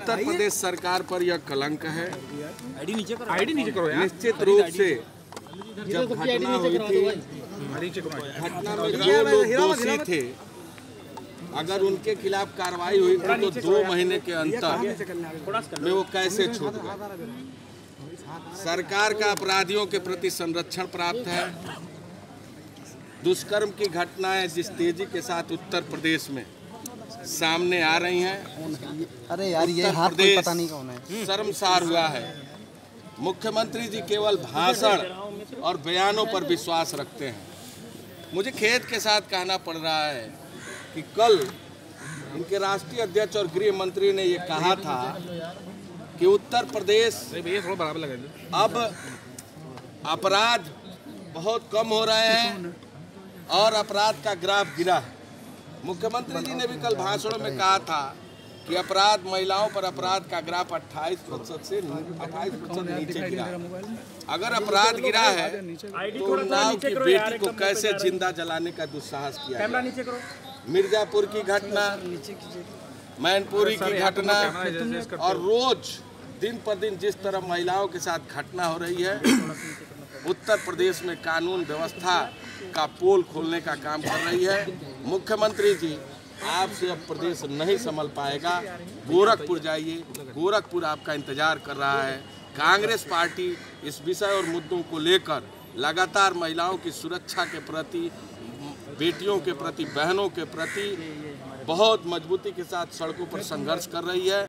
उत्तर प्रदेश सरकार पर यह कलंक है। आईडी नीचे करो यार। निश्चित रूप से जब घटना हुई थी, घटना में जो लोग दोषी थे, अगर उनके खिलाफ कार्रवाई हुई थी तो 2 महीने के अंतर में वो कैसे छूट गए। सरकार का अपराधियों के प्रति संरक्षण प्राप्त है। दुष्कर्म की घटनाएं जिस तेजी के साथ उत्तर प्रदेश में सामने आ रही हैं, अरे यार ये हाथ कोई पता नहीं कौन है, शर्मसार हुआ है। मुख्यमंत्री जी केवल भाषण और बयानों पर विश्वास रखते हैं। मुझे खेद के साथ कहना पड़ रहा है कि कल इनके राष्ट्रीय अध्यक्ष और गृह मंत्री ने ये कहा था कि उत्तर प्रदेश अब अपराध बहुत कम हो रहे हैं और अपराध का ग्राफ गिरा है। मुख्यमंत्री जी ने भी कल भाषण में कहा था कि अपराध, महिलाओं पर अपराध का ग्राफ 28% से 28% नीचे गिरा। अगर अपराध गिरा है तो उन्नाव की बेटी को कैसे जिंदा जलाने का दुस्साहस किया गया। मिर्जापुर की घटना, मैनपुरी की घटना और रोज दिन पर दिन जिस तरह महिलाओं के साथ घटना हो रही है, उत्तर प्रदेश में कानून व्यवस्था का पोल खोलने का काम कर रही है। मुख्यमंत्री जी, आपसे अब प्रदेश नहीं संभल पाएगा। गोरखपुर जाइए, गोरखपुर आपका इंतजार कर रहा है। कांग्रेस पार्टी इस विषय और मुद्दों को लेकर लगातार महिलाओं की सुरक्षा के प्रति, बेटियों के प्रति, बहनों के प्रति बहुत मजबूती के साथ सड़कों पर संघर्ष कर रही है।